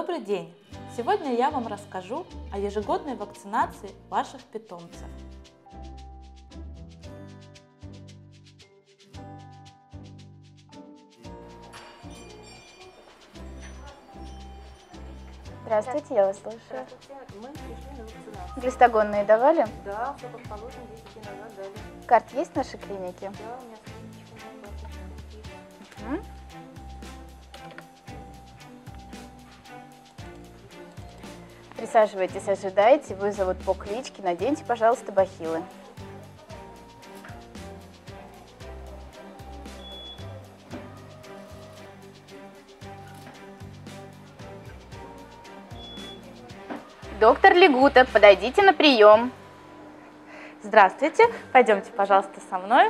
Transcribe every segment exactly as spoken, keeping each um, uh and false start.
Добрый день! Сегодня я вам расскажу о ежегодной вакцинации ваших питомцев. Здравствуйте, я вас слушаю. Здравствуйте, мы пришли на вакцинацию. Глистогонные давали? Да, все как положено, десять дней назад дали. Карт есть в нашей клинике? Да, у меня клиничка, у меня карточка. Мгм. Присаживайтесь, ожидайте, вызовут по кличке, наденьте, пожалуйста, бахилы. Доктор Легута, подойдите на прием. Здравствуйте! Пойдемте, пожалуйста, со мной.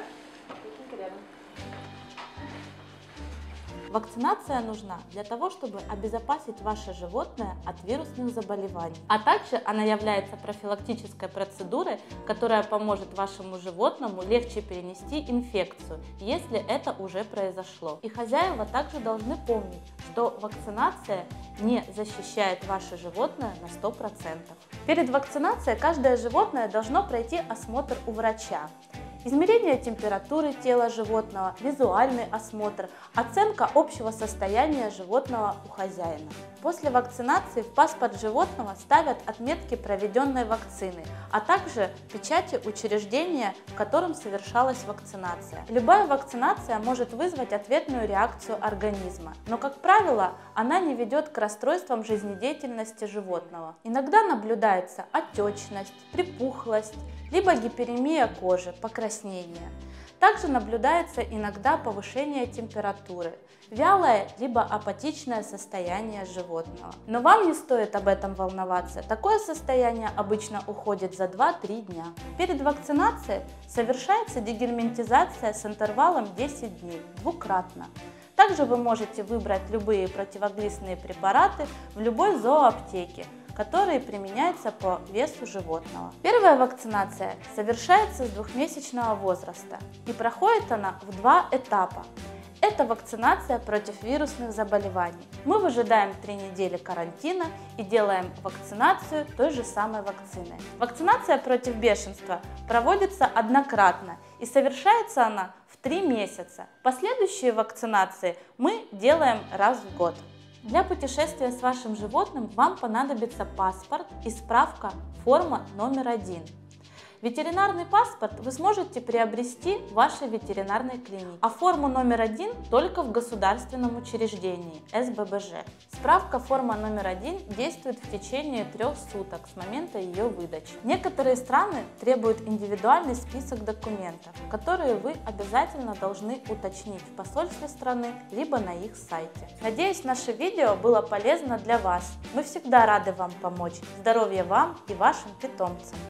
Вакцинация нужна для того, чтобы обезопасить ваше животное от вирусных заболеваний. А также она является профилактической процедурой, которая поможет вашему животному легче перенести инфекцию, если это уже произошло. И хозяева также должны помнить, что вакцинация не защищает ваше животное на сто процентов. Перед вакцинацией каждое животное должно пройти осмотр у врача. Измерение температуры тела животного, визуальный осмотр, оценка общего состояния животного у хозяина. После вакцинации в паспорт животного ставят отметки проведенной вакцины, а также печати учреждения, в котором совершалась вакцинация. Любая вакцинация может вызвать ответную реакцию организма, но, как правило, она не ведет к расстройствам жизнедеятельности животного. Иногда наблюдается отечность, припухлость, либо гиперемия кожи, покраснение. Также наблюдается иногда повышение температуры, вялое либо апатичное состояние животного. Но вам не стоит об этом волноваться, такое состояние обычно уходит за два-три дня. Перед вакцинацией совершается дегельминтизация с интервалом десять дней, двукратно. Также вы можете выбрать любые противоглистные препараты в любой зооаптеке, которые применяются по весу животного. Первая вакцинация совершается с двухмесячного возраста, и проходит она в два этапа. Это вакцинация против вирусных заболеваний. Мы выжидаем три недели карантина и делаем вакцинацию той же самой вакциной. Вакцинация против бешенства проводится однократно, и совершается она в три месяца. Последующие вакцинации мы делаем раз в год. Для путешествия с вашим животным вам понадобится паспорт и справка форма номер один. Ветеринарный паспорт вы сможете приобрести в вашей ветеринарной клинике, а форму номер один только в государственном учреждении эс бэ бэ жэ. Справка форма номер один действует в течение трех суток с момента ее выдачи. Некоторые страны требуют индивидуальный список документов, которые вы обязательно должны уточнить в посольстве страны либо на их сайте. Надеюсь, наше видео было полезно для вас. Мы всегда рады вам помочь. Здоровья вам и вашим питомцам!